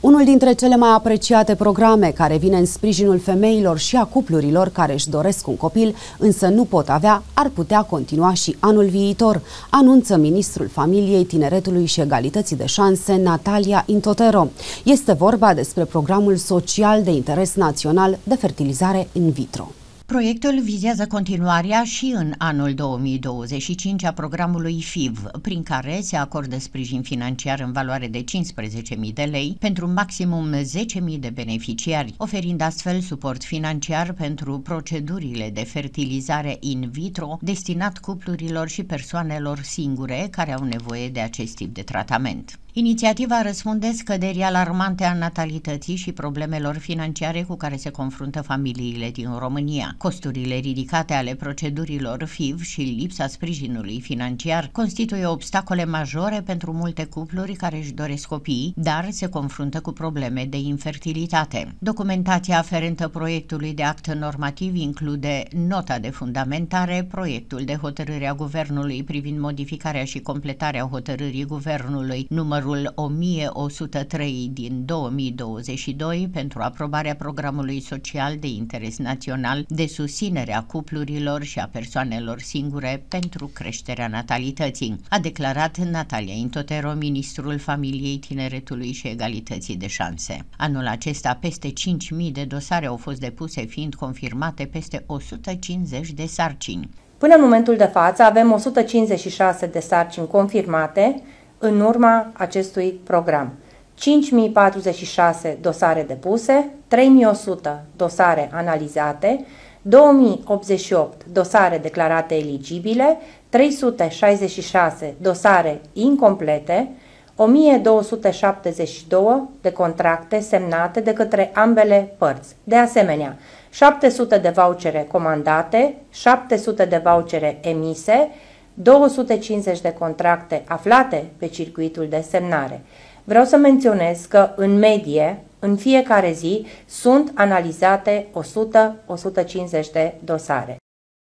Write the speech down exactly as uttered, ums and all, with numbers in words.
Unul dintre cele mai apreciate programe care vine în sprijinul femeilor și a cuplurilor care își doresc un copil, însă nu pot avea, ar putea continua și anul viitor, anunță ministrul Familiei, Tineretului și Egalității de Șanse, Natalia Intotero. Este vorba despre programul social de interes național de fertilizare in vitro. Proiectul vizează continuarea și în anul două mii douăzeci și cinci a programului F I V, prin care se acordă sprijin financiar în valoare de cincisprezece mii de lei pentru maximum zece mii de beneficiari, oferind astfel suport financiar pentru procedurile de fertilizare in vitro destinat cuplurilor și persoanelor singure care au nevoie de acest tip de tratament. Inițiativa răspunde scăderii alarmante a natalității și problemelor financiare cu care se confruntă familiile din România. Costurile ridicate ale procedurilor F I V și lipsa sprijinului financiar constituie obstacole majore pentru multe cupluri care își doresc copii, dar se confruntă cu probleme de infertilitate. Documentația aferentă proiectului de act normativ include nota de fundamentare, proiectul de hotărâre a Guvernului privind modificarea și completarea hotărârii Guvernului numărul o mie o sută trei din două mii douăzeci și doi pentru aprobarea programului social de interes național de susținere a cuplurilor și a persoanelor singure pentru creșterea natalității, a declarat Natalia Intotero, ministrul Familiei, Tineretului și Egalității de Șanse. Anul acesta, peste cinci mii de dosare au fost depuse, fiind confirmate peste o sută cincizeci de sarcini. Până în momentul de față avem o sută cincizeci și șase de sarcini confirmate în urma acestui program. cinci mii patruzeci și șase dosare depuse, trei mii o sută dosare analizate, două mii optzeci și opt dosare declarate eligibile, trei sute șaizeci și șase dosare incomplete, o mie două sute șaptezeci și doi de contracte semnate de către ambele părți. De asemenea, șapte sute de vouchere comandate, șapte sute de vouchere emise, două sute cincizeci de contracte aflate pe circuitul de semnare. Vreau să menționez că, în medie, în fiecare zi, sunt analizate o sută - o sută cincizeci de dosare.